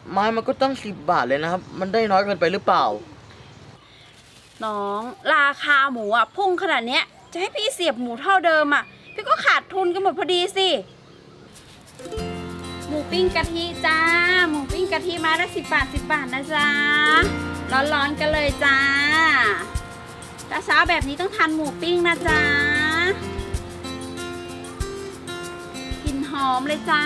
ไม้มันก็ตั้ง10 บาทเลยนะครับมันได้น้อยเกินไปหรือเปล่าน้องราคาหมูอ่ะพุ่งขนาดเนี้ยจะให้พี่เสียบหมูเท่าเดิมอ่ะพี่ก็ขาดทุนกันหมดพอดีสิหมูปิ้งกะทิจ้าหมูปิ้งกะทิมาได้10 บาท10 บาทนะจ๊ะร้อนๆกันเลยจ้าเช้าแบบนี้ต้องทานหมูปิ้งนะจ๊ะกลิ่นหอมเลยจ้า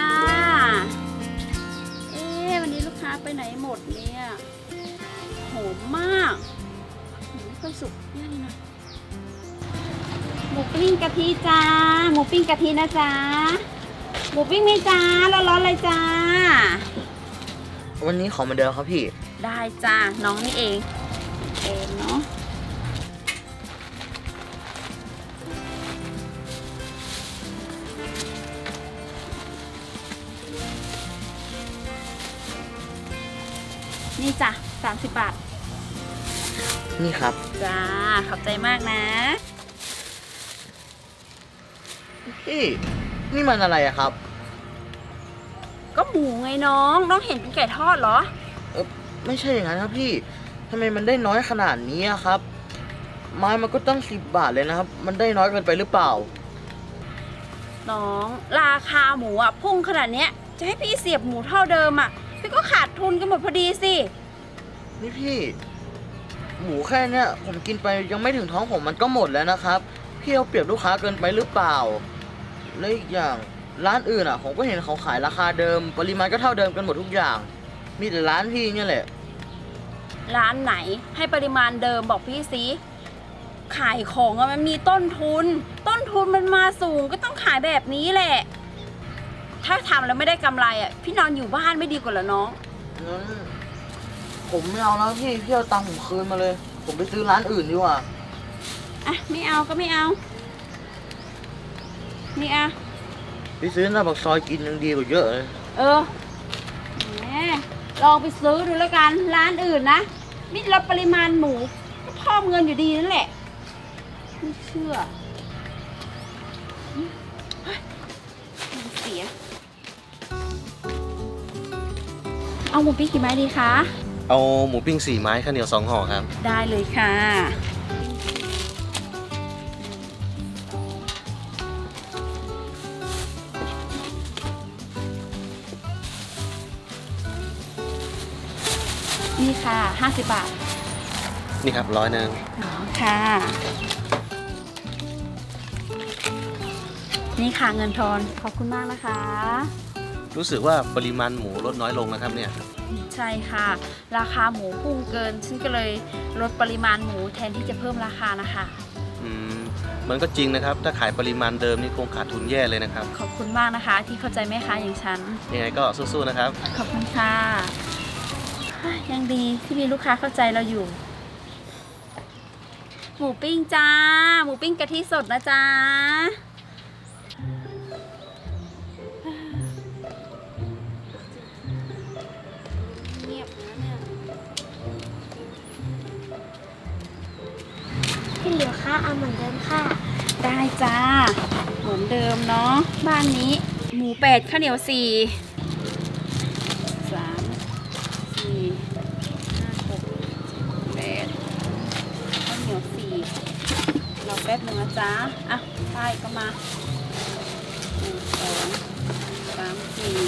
วันนี้ลูกค้าไปไหนหมดเนี่ยหอมมากหมูก็สุกย่างนะหมูปิ้งกะทิจ้าหมูปิ้งกะทินะจ๊ะหมูปิ้งไหมจ้าร้อนๆเลยจ้าวันนี้ขอมาเดิมครับพี่ได้จ้าน้องนี่เองเนาะนี่จ้ะ30 บาทนี่ครับจ้าขอบใจมากนะพี่นี่มันอะไรอะครับก็หมูไงน้องเห็นเป็นไก่ทอดเหรอไม่ใช่อย่างนั้นครับพี่ทำไมมันได้น้อยขนาดนี้ครับไม้มันก็ตั้ง10 บาทเลยนะครับมันได้น้อยเกินไปหรือเปล่าน้องราคาหมูอ่ะพุ่งขนาดเนี้ยจะให้พี่เสียบหมูเท่าเดิมอ่ะพี่ก็ขาดทุนกันหมดพอดีสินี่พี่หมูแค่เนี้ยผมกินไปยังไม่ถึงท้องผมมันก็หมดแล้วนะครับพี่เอาเปรียบลูกค้าเกินไปหรือเปล่าและอีกอย่างร้านอื่นผมก็เห็นเขาขายราคาเดิมปริมาณก็เท่าเดิมกันหมดทุกอย่างมีแต่ร้านพี่เนี่ยแหละร้านไหนให้ปริมาณเดิมบอกพี่สิขายของมันมีต้นทุนมันมาสูงก็ต้องขายแบบนี้แหละถ้าทำแล้วไม่ได้กำไรพี่นอนอยู่บ้านไม่ดีกว่าเหรอน้องงั้นผมไม่เอาแล้วพี่เอาตังค์ผมคืนมาเลยผมไปซื้อร้านอื่นดีกว่าไม่เอาก็ไม่เอานี่ไปซื้อหน้าปากซอยกินยังดีกว่าเยอะเลยแหมลองไปซื้อดูแล้วกันร้านอื่นนะมิลดปริมาณหมูก็เพิ่มเงินอยู่ดีนั่นแหละไม่เชื่อเสียเอาหมูปิ้งกี่ไม้ดีคะเอาหมูปิ้ง4 ไม้ข้าวเหนียว2 ห่อครับได้เลยค่ะนี่ค่ะ50 บาทนี่ครับ100 ค่ะนี่ค่ะเงินทอนขอบคุณมากนะคะรู้สึกว่าปริมาณหมูลดน้อยลงนะครับเนี่ยใช่ค่ะราคาหมูพุ่งเกินฉันก็เลยลดปริมาณหมูแทนที่จะเพิ่มราคานะคะมันก็จริงนะครับถ้าขายปริมาณเดิมนี่คงขาดทุนแย่เลยนะครับขอบคุณมากนะคะที่เข้าใจแม่ค้าอย่างฉันยังไงก็สู้ๆนะครับขอบคุณค่ะยังดีที่มีลูกค้าเข้าใจเราอยู่หมูปิ้งจ้าหมูปิ้งกะทิสดนะจ๊ะเงียบนะเนี่ยพี่เหลียวค่ะเอาเหมือนเดิมค่ะได้จ้าเหมือนเดิมเนาะบ้านนี้หมู8ข้าวเหนียว4 เราแป๊บนึงนะจ๊ะป้ายก็มา1 2 3 4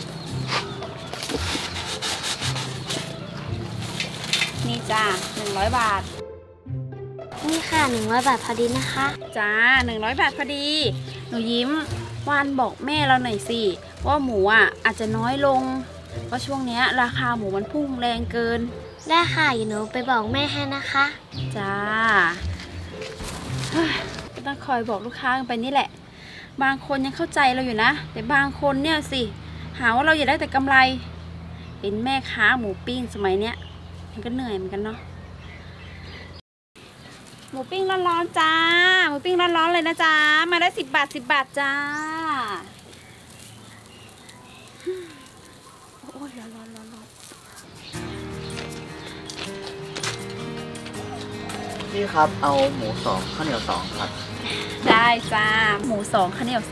นี่จ้า100 บาทนี่ค่ะ100 บาทพอดีนะคะจ้า100 บาทพอดีหนูยิ้มวานบอกแม่เราหน่อยสิว่าหมูอาจจะน้อยลงเพราะช่วงนี้ราคาหมูมันพุ่งแรงเกินได้ค่ะหนูไปบอกแม่ให้นะคะจ้าก็ต้องคอยบอกลูกค้าไปนี่แหละบางคนยังเข้าใจเราอยู่นะแต่บางคนเนี่ยสิหาว่าเราอยากได้แต่กำไรเห็นแม่ค้าหมูปิ้งสมัยเนี้ยมันก็เหนื่อยเหมือนกันเนาะหมูปิ้งร้อนๆจ้าหมูปิ้งร้อนๆเลยนะจ้ามาได้10 บาท10 บาทจ้าโอ้ยร้อนพี่ครับเอาหมู2ข้าวเหนียว2ครับได้จ้าหมู2ข้าวเหนียว2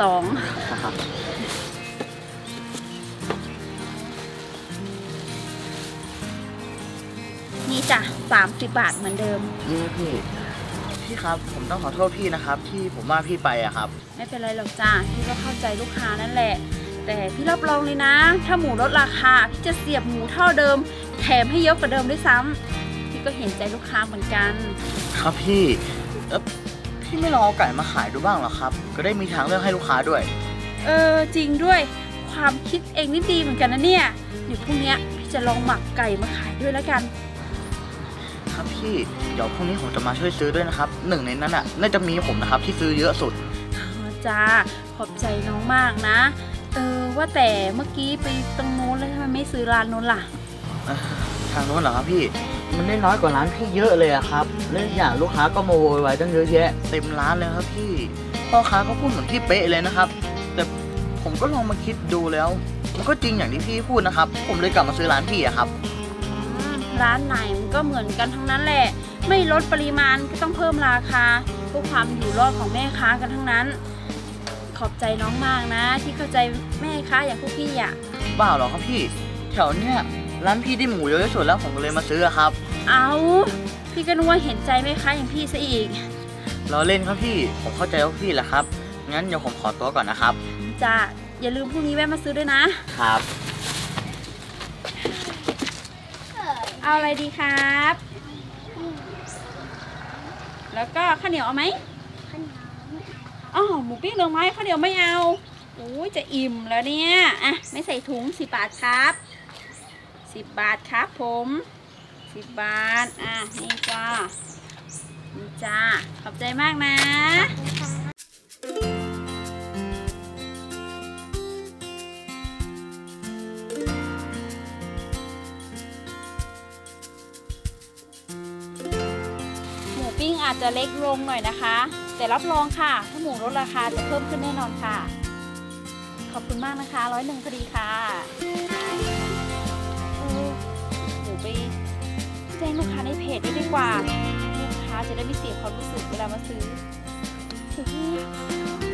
จ้ะ30 บาทเหมือนเดิมนี่พี่ครับผมต้องขอโทษพี่นะครับ ที่ผมว่าพี่ไปอะครับไม่เป็นไรหรอกจ้าพี่ก็เข้าใจลูกค้านั่นแหละ แต่พี่รับรองเลยนะ ถ้าหมูลดราคาพี่จะเสียบหมูเท่าเดิม แถมให้เยอะกว่าเดิมด้วยซ้ำพี่ก็เห็นใจลูกค้าเหมือนกันครับพี่พี่ไม่ลองเอาไก่มาขายดูบ้างเหรอครับก็ได้มีทางเลือกให้ลูกค้าด้วยจริงด้วยความคิดเองนี่ดีเหมือนกันนะเนี่ยเดี๋ยวพรุ่งนี้พี่จะลองหมักไก่มาขายด้วยแล้วกันครับพี่เดี๋ยวพรุ่งนี้ผมจะมาช่วยซื้อด้วยนะครับหนึ่งในนั้นน่าจะมีผมนะครับที่ซื้อเยอะสุดจ้าขอบใจน้องมากนะว่าแต่เมื่อกี้ไปตรงโน้นแล้วทำไมไม่ซื้อร้านโน้นล่ะทางโน้นเหรอครับพี่มันได้น้อยกว่าร้านพี่เยอะเลยอะครับและอีกอย่างลูกค้าก็มาโวยวายตั้งเยอะแยะเต็มร้านเลยครับพี่พ่อค้าก็พูดเหมือนพี่เป๊ะเลยนะครับแต่ผมก็ลองมาคิดดูแล้วมันก็จริงอย่างที่พี่พูดนะครับผมเลยกลับมาซื้อร้านพี่อะครับร้านไหนมันก็เหมือนกันทั้งนั้นแหละไม่ลดปริมาณก็ต้องเพิ่มราคาเพื่อความอยู่รอดของแม่ค้ากันทั้งนั้น ขอบใจน้องมากนะที่เข้าใจแม่ค้าอย่างพวกพี่อ่ะเปล่าหรอกครับพี่แถวเนี้ยร้านพี่ได้หมูเยอะที่สุดแล้วผมก็เลยมาซื้อครับเอาพี่ก็นึกว่าเห็นใจแม่ค้าอย่างพี่ซะอีกเราเล่นครับพี่ผมเข้าใจว่าพี่แหละครับงั้นเดี๋ยวผมขอตัวก่อนนะครับจ้าอย่าลืมพรุ่งนี้แวะมาซื้อด้วยนะครับ เอาอะไรดีครับ แล้วก็ข้าวเหนียวเอาไหมอ๋อหมูปิ้งเหลืองไหมข้าวเหนียวไม่เอาโอ้ยจะอิ่มแล้วเนี่ยอ่ะไม่ใส่ถุง10 บาทครับ10 บาทครับผม10 บาทนี่จ้านี่จ้าขอบใจมากนะหมูปิ้งอาจจะเล็กลงหน่อยนะคะแต่รับรองค่ะถ้าหมูลดราคาจะเพิ่มขึ้นแน่นอนค่ะขอบคุณมากนะคะ101พอดีค่ะหมูไปแจ้งลูกค้าในเพจได้ดีกว่าลูกค้าจะได้ไม่เสียความรู้สึกเวลามาซื้อ